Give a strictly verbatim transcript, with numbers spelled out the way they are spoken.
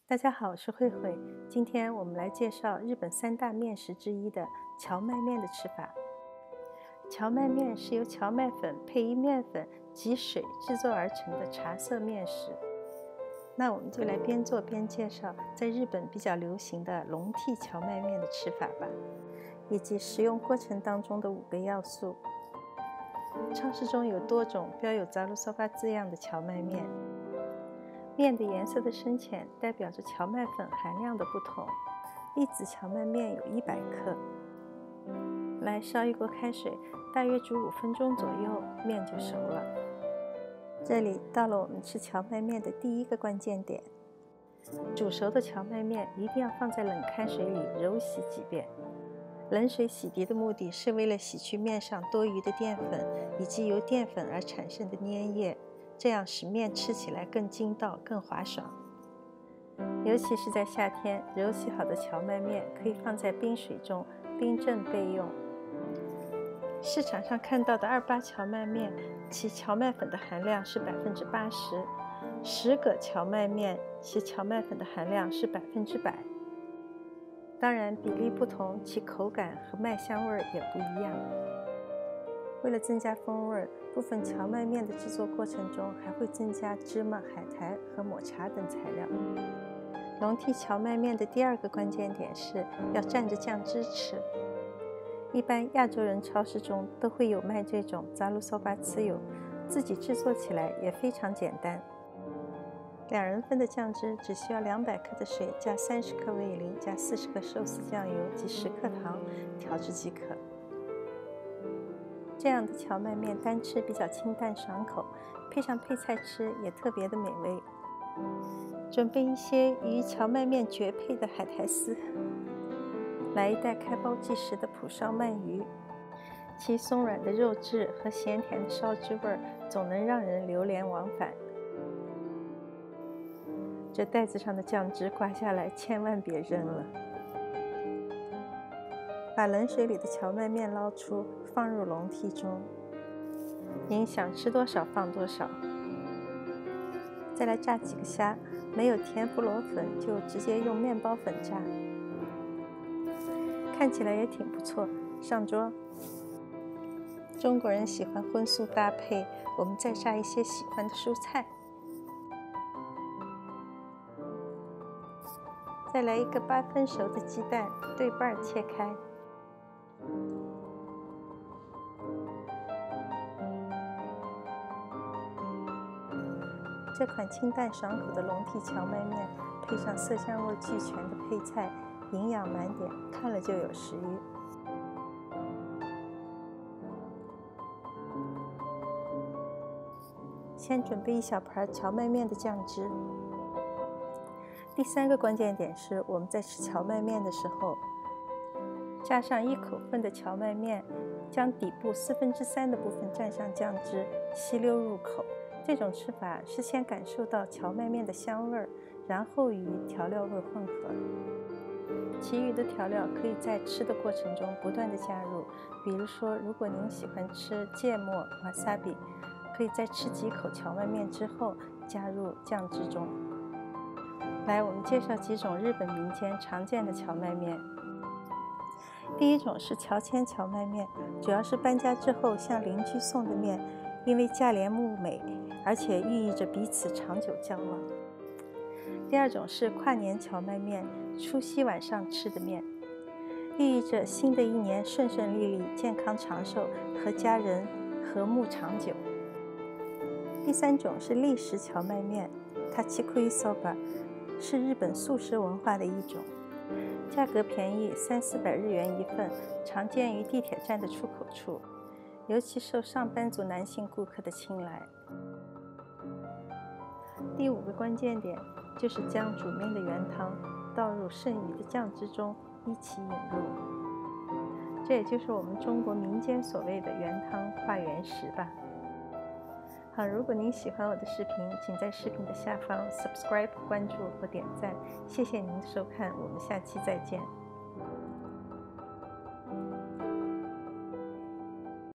大家好，我是慧慧。今天我们来介绍日本三大面食之一的荞麦面的吃法。荞麦面是由荞麦粉配以面粉及水制作而成的茶色面食。那我们就来边做边介绍在日本比较流行的笼屉荞麦面的吃法吧，以及食用过程当中的五个要素。超市中有多种标有 ざるそば 字样的荞麦面。面的颜色的深浅代表着荞麦粉含量的不同，一子荞麦面有一百克。来烧一锅开水，大约煮五分钟左右，面就熟了。这里到了我们吃荞麦面的第一个关键点，煮熟的荞麦面一定要放在冷开水里揉洗几遍。冷水洗涤的目的是为了洗去面上多余的淀粉以及由淀粉而产生的粘液，这样使面吃起来更筋道、更滑爽。尤其是在夏天，揉洗好的荞麦面可以放在冰水中冰镇备用。市场上看到的二八荞麦面，其荞麦粉的含量是百分之八十；十葛荞麦面，其荞麦粉的含量是百分之百。当然，比例不同，其口感和麦香味也不一样。为了增加风味，部分荞麦面的制作过程中还会增加芝麻、海苔和抹茶等材料。笼屉荞麦面的第二个关键点是要蘸着酱汁吃。一般亚洲人超市中都会有卖这种ざるそばつゆ，自己制作起来也非常简单。两人份的酱汁只需要两百克的水加三十克味淋加四十克寿司酱油及十克糖调制即可。这样的荞麦面单吃比较清淡爽口，配上配菜吃也特别的美味。准备一些与荞麦面绝配的海苔丝，来一袋开包即食的蒲烧鳗鱼，其松软的肉质和咸甜的烧汁味总能让人流连忘返。这袋子上的酱汁刮下来千万别扔了。把冷水里的荞麦面捞出，放入笼屉中，您想吃多少放多少。再来炸几个虾，没有甜胡萝粉就直接用面包粉炸，看起来也挺不错。上桌。中国人喜欢荤素搭配，我们再炸一些喜欢的蔬菜。再来一个八分熟的鸡蛋，对半切开。这款清淡爽口的笼屉荞麦面，配上色香味俱全的配菜，营养满点，看了就有食欲。先准备一小盘荞麦面的酱汁。第三个关键点是，我们在吃荞麦面的时候，加上一口份的荞麦面，将底部四分之三的部分蘸上酱汁，吸溜入口。这种吃法是先感受到荞麦面的香味，然后与调料味混合。其余的调料可以在吃的过程中不断的加入，比如说，如果您喜欢吃芥末 wasabi， 可以在吃几口荞麦面之后加入酱汁中。来，我们介绍几种日本民间常见的荞麦面。第一种是荞签荞麦面，主要是搬家之后向邻居送的面，因为价廉物美，而且寓意着彼此长久交往。第二种是跨年荞麦面，除夕晚上吃的面，寓意着新的一年顺顺利利、健康长寿，和家人和睦长久。第三种是立食荞麦面 Japanese Soba， 是日本素食文化的一种，价格便宜，三四百日元一份，常见于地铁站的出口处，尤其受上班族男性顾客的青睐。第五个关键点就是将煮面的原汤倒入剩余的酱汁中，一起引入。这也就是我们中国民间所谓的原汤化原食吧。好，如果您喜欢我的视频，请在视频的下方 subscribe 关注或点赞，谢谢您的收看，我们下期再见。